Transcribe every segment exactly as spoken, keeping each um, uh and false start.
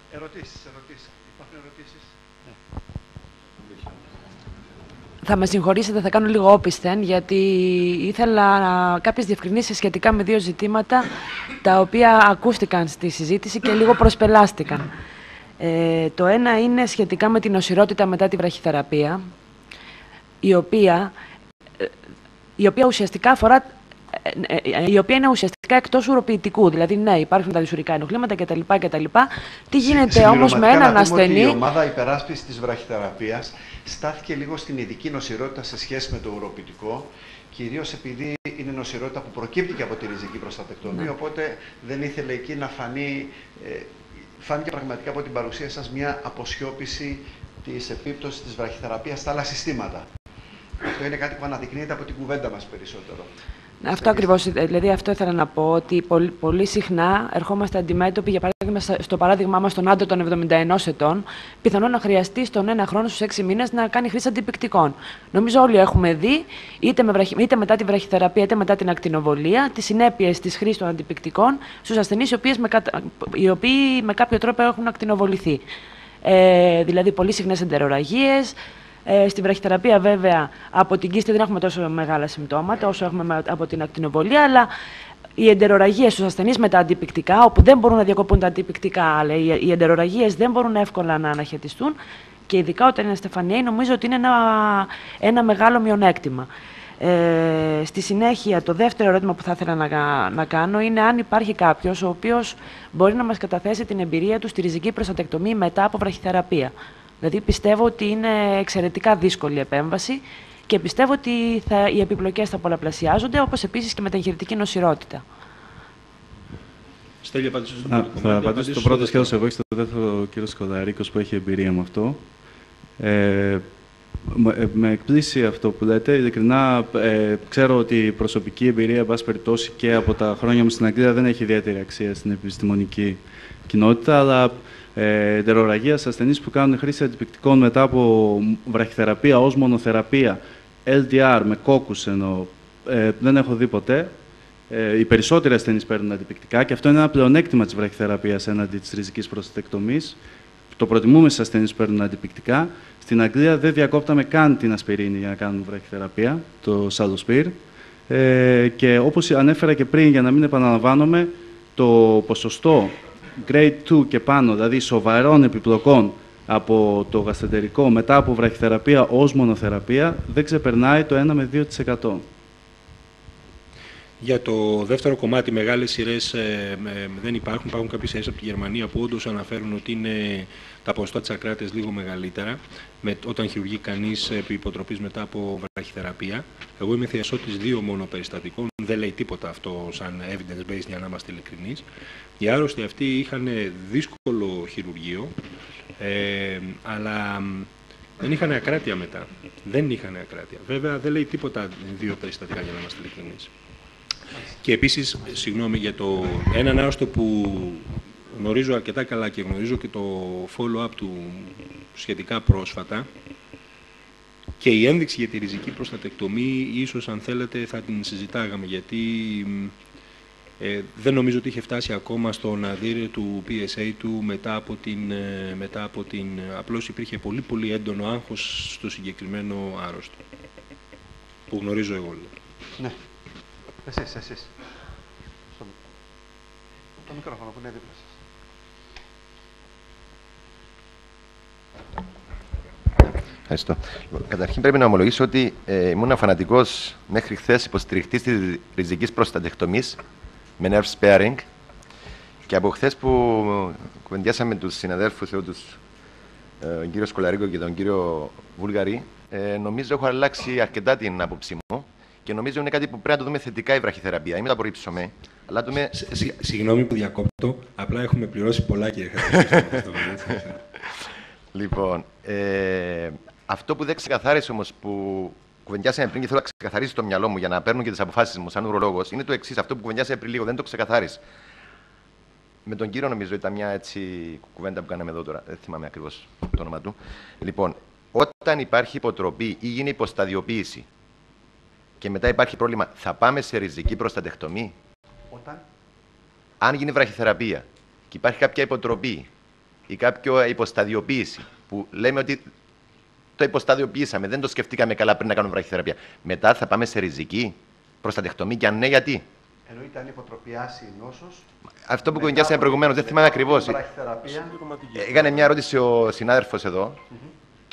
Ερωτήσεις, ερωτήσεις. Υπάρχουν ερωτήσεις. Θα με συγχωρήσετε, θα κάνω λίγο όπισθεν, γιατί ήθελα κάποιες διευκρινήσεις σχετικά με δύο ζητήματα, τα οποία ακούστηκαν στη συζήτηση και λίγο προσπελάστηκαν. Ε, το ένα είναι σχετικά με την νοσηρότητα μετά τη βραχυθεραπεία, η οποία, η οποία ουσιαστικά αφορά, η οποία είναι ουσιαστικά εκτός ουροποιητικού. Δηλαδή, ναι, υπάρχουν τα δυσουρικά ενοχλήματα κτλ. κτλ. Τι γίνεται όμως με έναν ασθενή. Η ομάδα υπεράσπισης της βραχυθεραπείας στάθηκε λίγο στην ειδική νοσηρότητα σε σχέση με το ουροποιητικό, κυρίως επειδή είναι νοσηρότητα που προκύπτει και από τη ριζική προστατεκτομή, ναι. Οπότε δεν ήθελε εκεί να φανεί. Ε, φάνηκε πραγματικά από την παρουσία σας μια αποσιώπηση της επίπτωσης της βραχυθεραπείας στα άλλα συστήματα. Αυτό είναι κάτι που αναδεικνύεται από την κουβέντα μας περισσότερο. Αυτό ακριβώς, δηλαδή αυτό ήθελα να πω, ότι πολύ, πολύ συχνά ερχόμαστε αντιμέτωποι, για παράδειγμα, στο παράδειγμά μας τον άντρα των εβδομήντα ενός ετών, πιθανόν να χρειαστεί στον ένα χρόνο στους έξι μήνες να κάνει χρήση αντιπικτικών. Νομίζω όλοι έχουμε δει, είτε, με βραχυ... είτε μετά τη βραχυθεραπεία, είτε μετά την ακτινοβολία, τις συνέπειες της χρήσης των αντιπικτικών στους ασθενείς οι, με... οι οποίοι με κάποιο τρόπο έχουν ακτινοβοληθεί. Ε, δηλαδή, πολύ συχνές εντερορραγίες. Ε, στη βραχυθεραπεία, βέβαια, από την κίστη δεν έχουμε τόσο μεγάλα συμπτώματα όσο έχουμε από την ακτινοβολία, αλλά οι εντερορραγίες στους ασθενείς με τα αντιπικτικά, όπου δεν μπορούν να διακοπούν τα αντιπικτικά, αλλά οι εντερορραγίες δεν μπορούν εύκολα να αναχαιτιστούν, και ειδικά όταν είναι στεφανιαίοι, νομίζω ότι είναι ένα, ένα μεγάλο μειονέκτημα. Ε, στη συνέχεια, το δεύτερο ερώτημα που θα ήθελα να, να κάνω είναι αν υπάρχει κάποιος ο οποίος μπορεί να μας καταθέσει την εμπειρία του στη ριζική προστατεκτομή μετά από βραχυθεραπεία. Δηλαδή, πιστεύω ότι είναι εξαιρετικά δύσκολη επέμβαση και πιστεύω ότι θα, οι επιπλοκές θα πολλαπλασιάζονται, όπως επίσης και με την εγχειρητική νοσηρότητα. Στέλνει απάντηση στο πρώτο. Θα απαντήσω στο πρώτο σχέδιο εγώ και στο δεύτερο ο κύριος Κοδαρίκος που έχει εμπειρία με αυτό. Ε, με εκπλήσει αυτό που λέτε. Ειλικρινά, ε, ξέρω ότι η προσωπική εμπειρία, εν πάση περιπτώσει, και από τα χρόνια μου στην Αγγλία δεν έχει ιδιαίτερη αξία στην επιστημονική κοινότητα, αλλά εντερορραγία σε ασθενείς που κάνουν χρήση αντιπικτικών μετά από βραχυθεραπεία ως μονοθεραπεία, ελ ντι αρ με κόκκους εννοώ, ε, δεν έχω δει ποτέ. Ε, οι περισσότεροι ασθενείς παίρνουν αντιπικτικά και αυτό είναι ένα πλεονέκτημα της βραχυθεραπείας έναντι της ριζικής προστατεκτομής. Το προτιμούμε στις ασθενείς που παίρνουν αντιπικτικά. Στην Αγγλία δεν διακόπταμε καν την ασπιρίνη για να κάνουμε βραχυθεραπεία, το σαλοσπίρ. Ε, και όπως ανέφερα και πριν, για να μην επαναλαμβάνομαι, το ποσοστό grade two και πάνω, δηλαδή σοβαρών επιπλοκών από το γαστρεντερικό μετά από βραχυθεραπεία ως μονοθεραπεία, δεν ξεπερνάει το ένα με δύο τοις εκατό. Για το δεύτερο κομμάτι, μεγάλες σειρές ε, ε, δεν υπάρχουν. Υπάρχουν κάποιες σειρές από τη Γερμανία που όντως αναφέρουν ότι είναι τα ποσοστά της ακράτειας λίγο μεγαλύτερα με, όταν χειρουργεί κανείς επί υποτροπής μετά από βραχυθεραπεία. Εγώ είμαι θειασότης δύο μόνο περιστατικών. Δεν λέει τίποτα αυτό σαν evidence-based, για να είμαστε ειλικρινείς. Οι άρρωστοι αυτοί είχαν δύσκολο χειρουργείο, ε, αλλά δεν είχαν ακράτεια μετά. Δεν είχαν ακράτεια. Βέβαια, δεν λέει τίποτα δύο περιστατικά, για να είμαστε ειλικρινείς. Και επίσης, συγγνώμη για το έναν άρρωστο που γνωρίζω αρκετά καλά και γνωρίζω και το follow-up του σχετικά πρόσφατα, και η ένδειξη για τη ριζική προστατεκτομή, ίσως αν θέλετε θα την συζητάγαμε, γιατί ε, δεν νομίζω ότι είχε φτάσει ακόμα στο ναδύρ του πι ες έι του μετά από την, ε, μετά από την... Απλώς υπήρχε πολύ πολύ έντονο άγχος στο συγκεκριμένο άρρωστο, που γνωρίζω εγώ. Ναι. Εσείς, εσείς. Στο... Το μικρόφωνο που είναι δίπλα σας. Ευχαριστώ. Καταρχήν πρέπει να ομολογήσω ότι ε, ήμουν φανατικός μέχρι χθες υποστηριχτής της ριζικής προστατεκτομής με nerve sparing, και από χθες που κουβεντιάσαμε τους συναδέλφους, εγώ, τους, ε, τον κύριο Σκολαρίκο και τον κύριο Βούλγαρη, ε, νομίζω έχω αλλάξει αρκετά την άποψή μου και νομίζω είναι κάτι που πρέπει να το δούμε θετικά η βραχυθεραπεία. Μην το απορρίψουμε. Αλλά το με... Συγγνώμη που διακόπτω, απλά έχουμε πληρώσει πολλά, κύριε Λοιπόν, ε, αυτό που δεν ξεκαθάρισε όμως, που κουβεντιάσαμε πριν και θέλω να ξεκαθαρίσει το μυαλό μου για να παίρνω και τις αποφάσεις μου σαν ουρολόγος, είναι το εξής. Αυτό που κουβεντιάσαμε πριν λίγο δεν το ξεκαθάρισε. Με τον κύριο, νομίζω, ήταν μια έτσι κουβέντα που κάναμε εδώ τώρα. Δεν θυμάμαι ακριβώς το όνομα του. Λοιπόν, όταν υπάρχει υποτροπή ή γίνει υποσταδιοποίηση και μετά υπάρχει πρόβλημα, θα πάμε σε ριζική προστατεκτομή. Όταν? Αν γίνει βραχυθεραπεία και υπάρχει κάποια υποτροπή ή κάποια υποσταδιοποίηση, που λέμε ότι το υποσταδιοποιήσαμε, δεν το σκεφτήκαμε καλά πριν να κάνουμε βραχυθεραπεία. Μετά θα πάμε σε ριζική προστατεκτομή και αν ναι, γιατί. Εννοείται αν υποτροπιάσει η νόσος. Αυτό που κουβεντιάσαμε προηγουμένως, δεν θυμάμαι ακριβώς. Έκανε μια ερώτηση ο συνάδελφος εδώ mm-hmm.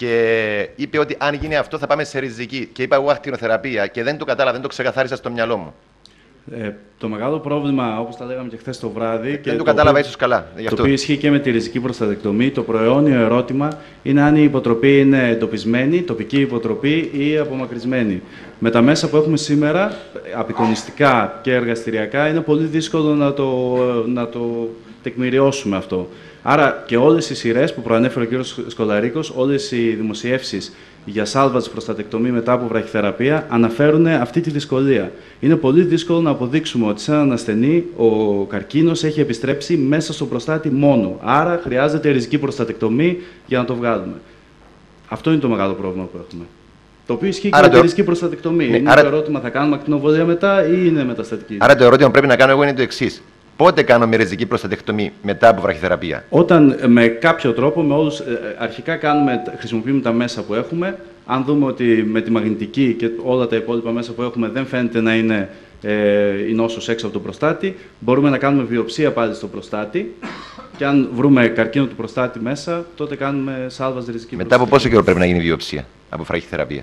και είπε ότι αν γίνει αυτό θα πάμε σε ριζική. Και είπα εγώ ακτινοθεραπεία και δεν το κατάλαβα, δεν το ξεκαθάρισα στο μυαλό μου. Ε, το μεγάλο πρόβλημα, όπως τα λέγαμε και χθες το βράδυ. Δεν και το, το κατάλαβα οποίο, ίσως καλά. Το οποίο ισχύει και με τη ριζική προστατεκτομή. Το προαιώνιο ερώτημα είναι αν η υποτροπή είναι εντοπισμένη, τοπική υποτροπή ή απομακρυσμένη. Με τα μέσα που έχουμε σήμερα, απεικονιστικά και εργαστηριακά, είναι πολύ δύσκολο να το, να το τεκμηριώσουμε αυτό. Άρα και όλες οι σειρές που προανέφερε ο κύριος Σκολαρίκος, όλες οι δημοσιεύσεις για salvage προστατεκτομή μετά από βραχυθεραπεία αναφέρουν αυτή τη δυσκολία. Είναι πολύ δύσκολο να αποδείξουμε ότι σε έναν ασθενή ο καρκίνος έχει επιστρέψει μέσα στο προστάτη μόνο. Άρα χρειάζεται ριζική προστατεκτομή για να το βγάλουμε. Αυτό είναι το μεγάλο πρόβλημα που έχουμε. Το οποίο ισχύει και με τη ριζική προστατεκτομή. Ναι, είναι άρα... το ερώτημα, θα κάνουμε ακτινοβολία μετά ή είναι μεταστατική. Άρα το ερώτημα που πρέπει να κάνω εγώ είναι το εξής. Πότε κάνουμε ριζική προστατεκτομή μετά από βραχυθεραπεία? Όταν με κάποιο τρόπο, με όλους, αρχικά κάνουμε, χρησιμοποιούμε τα μέσα που έχουμε. Αν δούμε ότι με τη μαγνητική και όλα τα υπόλοιπα μέσα που έχουμε δεν φαίνεται να είναι ε, η νόσος έξω από το προστάτη, μπορούμε να κάνουμε βιοψία πάλι στο προστάτη. Και αν βρούμε καρκίνο του προστάτη μέσα, τότε κάνουμε salvage ριζική. Μετά από πόσο καιρό πρέπει να γίνει βιοψία από βραχυθεραπεία?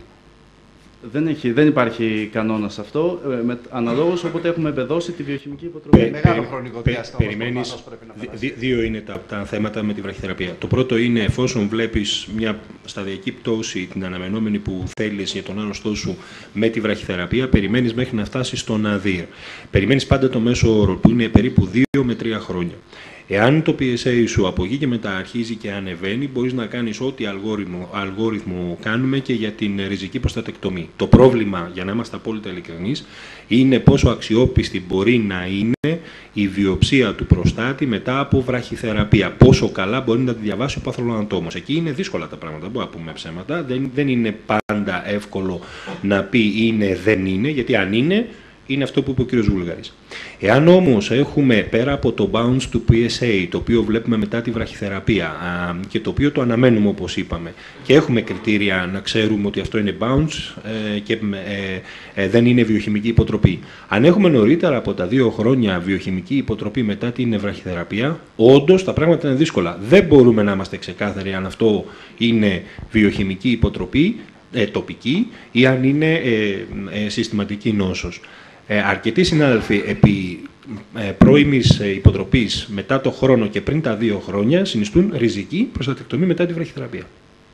Δεν, έχει, δεν υπάρχει κανόνας αυτό. Ε, αναλόγως όποτε έχουμε εμπεδώσει τη βιοχημική υποτροπή. Πε, Μεγάλο χρονικό διάστημα. Περιμένεις. Δι, δύο είναι τα, τα θέματα με τη βραχυθεραπεία. Το πρώτο είναι εφόσον βλέπεις μια σταδιακή πτώση, την αναμενόμενη που θέλεις για τον άρρωστό σου με τη βραχυθεραπεία, περιμένεις μέχρι να φτάσεις στο ναδύρ. Περιμένεις πάντα το μέσο όρο που είναι περίπου δύο με τρία χρόνια. Εάν το πι ες έι σου από εκεί και μετά αρχίζει και ανεβαίνει, μπορείς να κάνεις ό,τι αλγόριθμο, αλγόριθμο κάνουμε και για την ριζική προστατεκτομή. Το πρόβλημα, για να είμαστε απόλυτα ειλικρινείς, είναι πόσο αξιόπιστη μπορεί να είναι η βιοψία του προστάτη μετά από βραχυθεραπεία. Πόσο καλά μπορεί να τη διαβάσει ο παθολογανατόμος. Εκεί είναι δύσκολα τα πράγματα, μπορούμε να πούμε ψέματα. Δεν, δεν είναι πάντα εύκολο να πει είναι, δεν είναι, γιατί αν είναι, είναι αυτό που είπε ο κύριος Βούλγαρης. Εάν όμως έχουμε πέρα από το bounce του πι ες έι, το οποίο βλέπουμε μετά τη βραχυθεραπεία α, και το οποίο το αναμένουμε όπως είπαμε, και έχουμε κριτήρια να ξέρουμε ότι αυτό είναι bounce ε, και ε, ε, δεν είναι βιοχημική υποτροπή. Αν έχουμε νωρίτερα από τα δύο χρόνια βιοχημική υποτροπή μετά την βραχυθεραπεία, όντως τα πράγματα είναι δύσκολα. Δεν μπορούμε να είμαστε ξεκάθαροι αν αυτό είναι βιοχημική υποτροπή, ε, τοπική, ή αν είναι ε, ε, συστηματική νόσος. Ε, αρκετοί συνάδελφοι επί ε, πρώιμης ε, υποτροπής μετά το χρόνο και πριν τα δύο χρόνια συνιστούν ριζική προστατεκτομή μετά τη βραχυθεραπεία.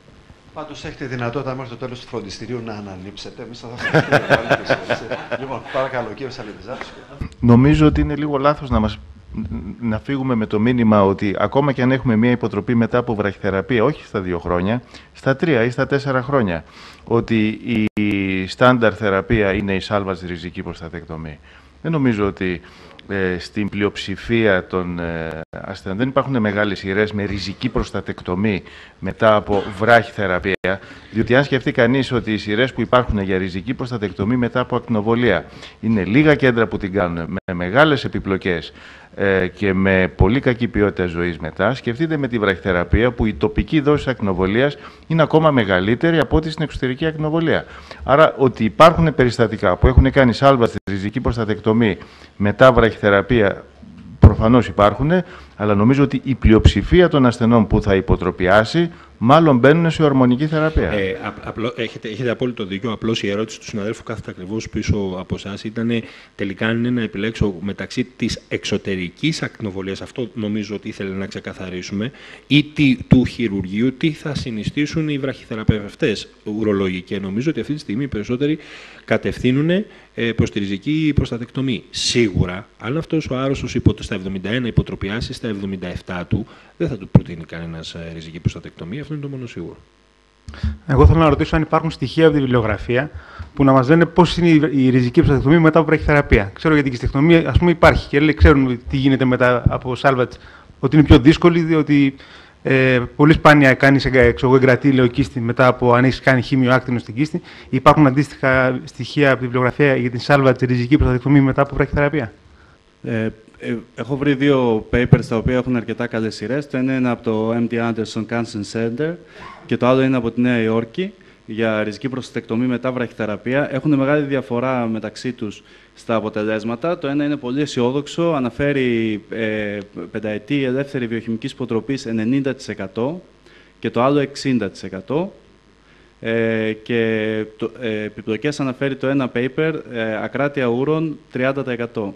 Πάντως έχετε δυνατότητα μέχρι το τέλος του φροντιστηρίου να αναλείψετε. Εμείς θα δώσουμε. Λοιπόν, παρακαλώ, κύριε Σαλίδης. Νομίζω ότι είναι λίγο λάθος να μας να φύγουμε με το μήνυμα ότι ακόμα και αν έχουμε μια υποτροπή μετά από βραχυθεραπεία, όχι στα δύο χρόνια, στα τρία ή στα τέσσερα χρόνια, ότι η στάνταρ θεραπεία είναι η salvage ριζική προστατεκτομή. Δεν νομίζω ότι ε, στην πλειοψηφία των ε, ασθενών δεν υπάρχουν μεγάλες σειρές με ριζική προστατεκτομή μετά από βράχυθεραπεία, διότι αν σκεφτεί κανείς ότι οι σειρές που υπάρχουν για ριζική προστατεκτομή μετά από ακτινοβολία είναι λίγα κέντρα που την κάνουν με μεγάλες επιπλοκές και με πολύ κακή ποιότητα ζωής μετά, σκεφτείτε με τη βραχυθεραπεία που η τοπική δόση ακτινοβολίας είναι ακόμα μεγαλύτερη από ό,τι στην εξωτερική ακτινοβολία. Άρα, ότι υπάρχουν περιστατικά που έχουν κάνει salvage ριζική προστατεκτομή μετά βραχυθεραπεία, προφανώς υπάρχουν, αλλά νομίζω ότι η πλειοψηφία των ασθενών που θα υποτροπιάσει μάλλον μπαίνουν σε ορμονική θεραπεία. Ε, απλό, έχετε, έχετε απόλυτο δίκιο. Απλώς η ερώτηση του συναδέλφου κάθεται ακριβώς πίσω από εσάς ήταν τελικά αν είναι να επιλέξω μεταξύ της εξωτερικής ακτινοβολίας, αυτό νομίζω ότι ήθελε να ξεκαθαρίσουμε, ή τι, του χειρουργείου, τι θα συνιστήσουν οι βραχυθεραπευτές ουρολόγοι. Και νομίζω ότι αυτή τη στιγμή οι περισσότεροι κατευθύνουν ε, προς τη ριζική προστατεκτομή. Σίγουρα, αν αυτός ο άρρωστος στα εβδομήντα ένα υποτροπιάσει στα εβδομήντα επτά του, δεν θα του προτείνει κανένας ε, ριζική προστατεκτομή. Αυτό είναι το μόνο σίγουρο. Εγώ θέλω να ρωτήσω αν υπάρχουν στοιχεία από τη βιβλιογραφία που να μας λένε πώς είναι η ριζική προστατεκτομή μετά από βραχυθεραπεία. Ξέρω για την κιστεκτομία, ας πούμε, υπάρχει και λέει, ξέρουν τι γίνεται μετά από salvage, ότι είναι πιο δύσκολη, διότι ε, πολύ σπάνια κάνει εξωγογκρατήλαιο κίστη μετά από αν έχει κάνει χήμιο άκτινο στην κίστη. Υπάρχουν αντίστοιχα στοιχεία από τη βιβλιογραφία για την salvage ριζική προστατεκτομή μετά από βραχυθεραπεία. Ε, Ε, έχω βρει δύο papers τα οποία έχουν αρκετά καλές σειρές. Το ένα είναι από το εμ ντι Anderson Cancer Center και το άλλο είναι από τη Νέα Υόρκη για ριζική προστατεκτομή μετά βραχυθεραπεία. Έχουν μεγάλη διαφορά μεταξύ τους στα αποτελέσματα. Το ένα είναι πολύ αισιόδοξο, αναφέρει ε, πενταετή ελεύθερη βιοχημικής υποτροπής ενενήντα τοις εκατό και το άλλο εξήντα τοις εκατό. Ε, και το, ε, επιπλοκές αναφέρει το ένα paper, ε, ακράτεια ούρων τριάντα τοις εκατό.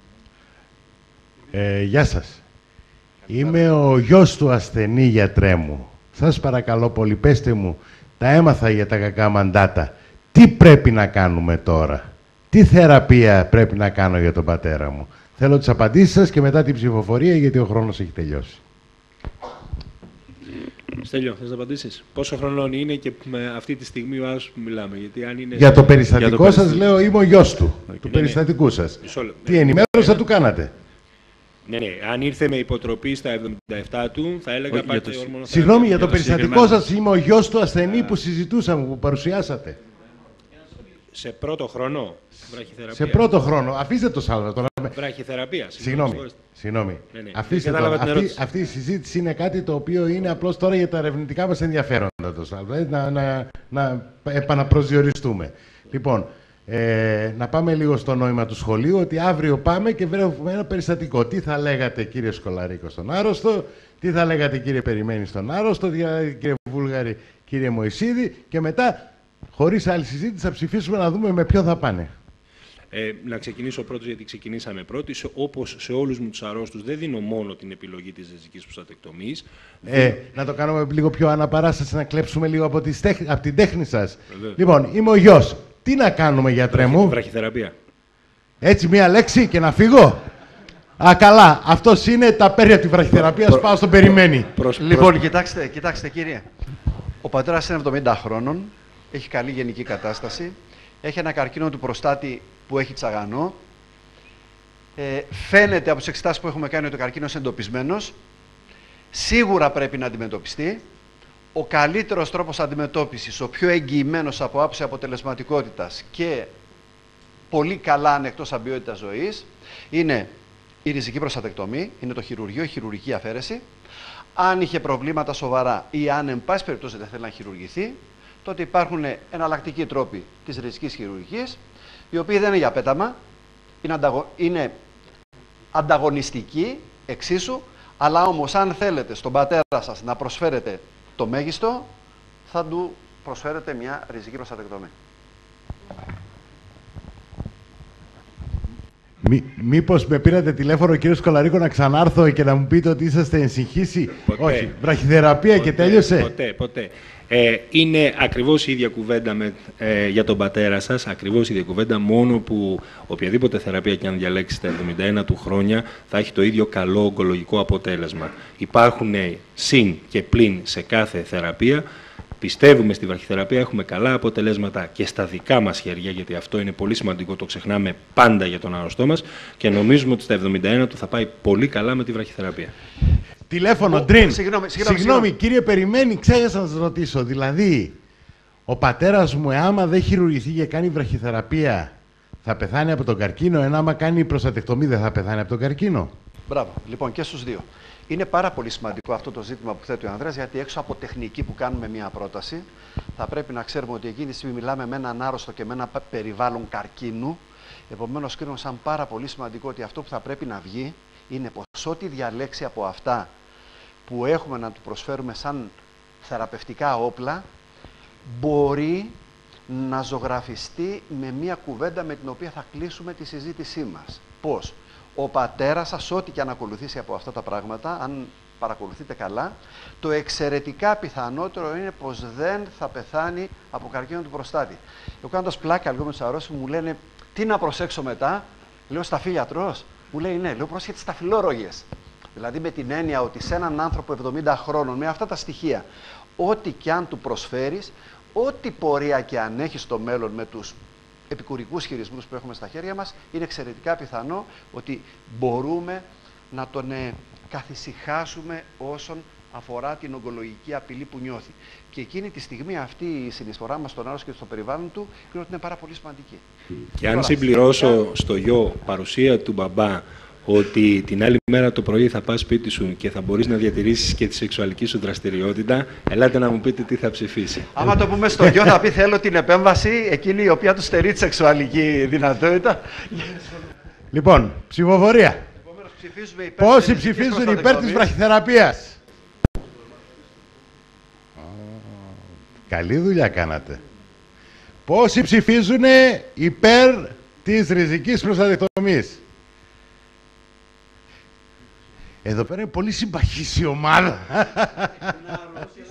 Ε, γεια σας. Είμαι ο γιος του ασθενή, γιατρέ μου. Σας παρακαλώ πολύ, πέστε μου, τα έμαθα για τα κακά μαντάτα. Τι πρέπει να κάνουμε τώρα? Τι θεραπεία πρέπει να κάνω για τον πατέρα μου? Θέλω τις απαντήσεις σας και μετά την ψηφοφορία, γιατί ο χρόνος έχει τελειώσει. Στέλιο, θες να απαντήσεις? Πόσο χρονών είναι και με αυτή τη στιγμή ο άλλος που μιλάμε? Γιατί αν είναι... Για το περιστατικό για το σας περιστατικό. Λέω, είμαι ο γιος του, okay. του ναι, περιστατικού ναι. σας. Μισό, Τι ναι, ενημέρωσα ναι, του κάνατε? Ναι, ναι. Αν ήρθε με υποτροπή στα εβδομήντα επτά του, θα έλεγα πάτε το... ορμονοθεραπεία. Συγγνώμη, για το, το περιστατικό σας είμαι ο γιος του ασθενή που συζητούσαμε, που παρουσιάσατε. Σε πρώτο χρόνο, βραχυθεραπεία. Σε πρώτο χρόνο. Αφήστε το Σάλβα τώρα. Βραχυθεραπεία. Συγγνώμη. Συγγνώμη. Ναι, ναι. Αφήστε το. Αυτή, αυτή η συζήτηση είναι κάτι το οποίο είναι απλώς τώρα για τα ερευνητικά μας ενδιαφέροντα, το Σάλβα. Να, να, να επαναπροσδιοριστούμε. Λοιπόν, ε, να πάμε λίγο στο νόημα του σχολείου, ότι αύριο πάμε και βρέχουμε ένα περιστατικό. Τι θα λέγατε, κύριε Σκολαρίκο, στον άρρωστο, τι θα λέγατε, κύριε Περιμένη, στον άρρωστο, κύριε Βούλγαρη, κύριε Μωυσίδη, και μετά, χωρίς άλλη συζήτηση, θα ψηφίσουμε να δούμε με ποιο θα πάνε. Ε, να ξεκινήσω πρώτος, γιατί ξεκινήσαμε πρώτοι. Όπως σε όλους μου τους αρρώστους, δεν δίνω μόνο την επιλογή της ριζικής προστατεκτομής. Ε, δίνω... Να το κάνουμε λίγο πιο αναπαράσταση, να κλέψουμε λίγο από, τις τέχ... από την τέχνη σας. Βεβαίως. Λοιπόν, είμαι ο γιος. Τι να κάνουμε, γιατρέ μου? Βραχυθεραπεία. Έτσι, μία λέξη και να φύγω. Α, καλά. Αυτός είναι τα πέρια τη βραχυθεραπείας. Προ... Πάω στον Περιμένη. Προς... Λοιπόν, προς... κοιτάξτε, κοιτάξτε, κύριε. Ο πατέρας είναι εβδομήντα χρόνων. Έχει καλή γενική κατάσταση. Έχει ένα καρκίνο του προστάτη που έχει τσαγανό. Ε, φαίνεται από τις εξετάσεις που έχουμε κάνει ότι ο καρκίνος είναι εντοπισμένος. Σίγουρα πρέπει να αντιμετωπιστεί. Ο καλύτερος τρόπος αντιμετώπισης, ο πιο εγγυημένος από άποψη αποτελεσματικότητας και πολύ καλά ανεκτός σαν ποιότητα ζωής, είναι η ριζική προστατεκτομή, είναι το χειρουργείο, η χειρουργική αφαίρεση. Αν είχε προβλήματα σοβαρά ή αν εν πάση περιπτώσει δεν θέλει να χειρουργηθεί, τότε υπάρχουν εναλλακτικοί τρόποι της ριζικής χειρουργικής, οι οποίοι δεν είναι για πέταμα, είναι, ανταγω... είναι ανταγωνιστικοί εξίσου, αλλά όμως αν θέλετε στον πατέρα σας να προσφέρετε το μέγιστο, θα του προσφέρετε μια ριζική προστατεκτομή. Μή, μήπως με πήρατε τηλέφωνο, κύριο Σκολαρίκο, να ξανάρθω και να μου πείτε ότι είσαστε εν συγχύση? Όχι, βραχυθεραπεία ποτέ, και τέλειωσε. Ποτέ, ποτέ. Ε, είναι ακριβώς η ίδια κουβέντα με, ε, για τον πατέρα σας, ακριβώς η ίδια κουβέντα, μόνο που οποιαδήποτε θεραπεία και αν διαλέξετε εβδομήντα ένα του χρόνια θα έχει το ίδιο καλό ογκολογικό αποτέλεσμα. Υπάρχουν ε, συν και πλην σε κάθε θεραπεία. Πιστεύουμε στη βραχυθεραπεία, έχουμε καλά αποτελέσματα και στα δικά μας χέρια, γιατί αυτό είναι πολύ σημαντικό, το ξεχνάμε πάντα για τον άρρωστό μας, και νομίζουμε ότι στα εβδομήντα ένα του θα πάει πολύ καλά με τη βραχυθεραπεία. Τηλέφωνο, Ντριν. Συγγνώμη, συγγνώμη, συγγνώμη, κύριε Περιμένη, ξέχασα να σας ρωτήσω. Δηλαδή, ο πατέρας μου, άμα δεν χειρουργηθεί και κάνει βραχυθεραπεία, θα πεθάνει από τον καρκίνο, ενώ άμα κάνει προστατεκτομή δεν θα πεθάνει από τον καρκίνο? Μπράβο. Λοιπόν, και στους δύο. Είναι πάρα πολύ σημαντικό αυτό το ζήτημα που θέτει ο Ανδρέας, γιατί έξω από τεχνική που κάνουμε μια πρόταση, θα πρέπει να ξέρουμε ότι εκείνη τη στιγμή μιλάμε με έναν άρρωστο και με ένα περιβάλλον καρκίνου. Επομένως, κρίνω σαν πάρα πολύ σημαντικό ότι αυτό που θα πρέπει να βγει είναι πως ό,τι διαλέξει από αυτά που έχουμε να του προσφέρουμε σαν θεραπευτικά όπλα, μπορεί να ζωγραφιστεί με μια κουβέντα με την οποία θα κλείσουμε τη συζήτησή μας. Πώς? Ο πατέρας σας, ό,τι και αν ακολουθήσει από αυτά τα πράγματα, αν παρακολουθείτε καλά, το εξαιρετικά πιθανότερο είναι πως δεν θα πεθάνει από καρκίνο του προστάτη. Εγώ κάνοντας πλάκα λίγο με τους αρρώστους μου λένε τι να προσέξω μετά. Λέω σταφύλιατρος. Μου λέει ναι, λέω πρόσεχε τις σταφυλόρογες. Δηλαδή με την έννοια ότι σε έναν άνθρωπο εβδομήντα χρόνων με αυτά τα στοιχεία, ό,τι και αν του προσφέρεις, ό,τι πορεία και αν έχει στο μέλλον με τους επικουρικούς χειρισμούς που έχουμε στα χέρια μας, είναι εξαιρετικά πιθανό ότι μπορούμε να τον ε, καθησυχάσουμε όσον αφορά την ογκολογική απειλή που νιώθει. Και εκείνη τη στιγμή αυτή η συνεισφορά μας στον άρρωστο και στο περιβάλλον του είναι ότι είναι πάρα πολύ σημαντική. Και αν συμπληρώσω στο γιο παρουσία του μπαμπά, ότι την άλλη μέρα το πρωί θα πας σπίτι σου και θα μπορείς να διατηρήσεις και τη σεξουαλική σου δραστηριότητα, ελάτε να μου πείτε τι θα ψηφίσει. Άμα το πούμε στο γιο, θα πει θέλω την επέμβαση, εκείνη η οποία του στερεί τη σεξουαλική δυνατότητα. Λοιπόν, ψηφοφορία. Πόσοι ψηφίζουν υπέρ της βραχυθεραπείας? Καλή δουλειά κάνατε. Πόσοι ψηφίζουν υπέρ της ριζικής προστατεκτομής? Εδώ πέρα είναι πολύ συμπαχής η ομάδα.